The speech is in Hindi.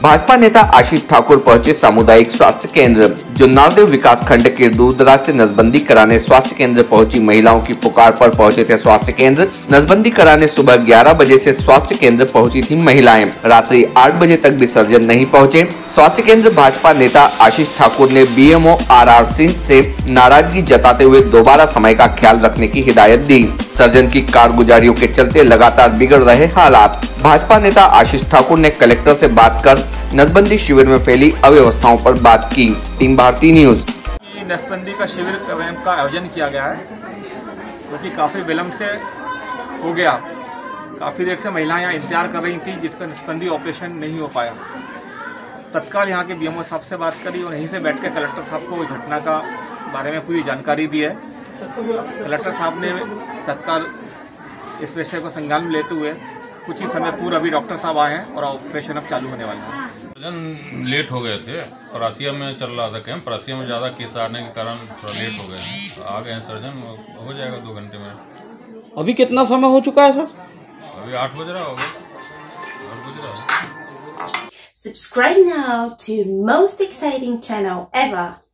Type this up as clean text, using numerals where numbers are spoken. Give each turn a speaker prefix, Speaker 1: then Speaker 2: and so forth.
Speaker 1: भाजपा नेता आशीष ठाकुर पहुंचे सामुदायिक स्वास्थ्य केंद्र। जुन्नरदेव विकास खंड के दूर दराज से नसबंदी कराने स्वास्थ्य केंद्र पहुंची महिलाओं की पुकार पर पहुंचे थे स्वास्थ्य केंद्र। नसबंदी कराने सुबह 11 बजे से स्वास्थ्य केंद्र पहुंची थी महिलाएं। रात्रि 8 बजे तक भी सर्जन नहीं पहुंचे। स्वास्थ्य केंद्र भाजपा नेता आशीष ठाकुर ने बीएमओ RR सिंह से नाराजगी जताते हुए दोबारा समय का ख्याल रखने की हिदायत दी। सर्जन की कारगुजारियों के चलते लगातार बिगड़ रहे हालात। भाजपा नेता आशीष ठाकुर ने कलेक्टर से बात कर नसबंदी शिविर में फैली अव्यवस्थाओं पर बात की। Team Bharati news.
Speaker 2: नसबंदी का शिविर कैंप का आयोजन किया गया है, क्योंकि काफ़ी विलम्ब से हो गया। काफ़ी देर से महिलाएं यहाँ इंतजार कर रही थी, जिसका नसबंदी ऑपरेशन नहीं हो पाया। तत्काल यहाँ के बीएमओ साहब से बात करी और यहीं से बैठ के कलेक्टर साहब को इस घटना का बारे में पूरी जानकारी दी है। कलेक्टर साहब ने तत्काल इस विषय को संज्ञान में लेते हुए कुछ ही समय पूर्व अभी डॉक्टर साहब आए हैं और ऑपरेशन अब चालू होने वाला है।
Speaker 3: सर्जन लेट हो गए थे और आसिया में चल रहा था कैंप। आसिया में ज़्यादा केस आने के कारण थोड़ा लेट हो गए हैं। आ गए हैं सर्जन, हो जाएगा 2 घंटे में।
Speaker 4: अभी कितना समय हो चुका है सर?
Speaker 3: अभी 8 बज रहा होगा।
Speaker 5: Subscribe now to most exciting channel ever.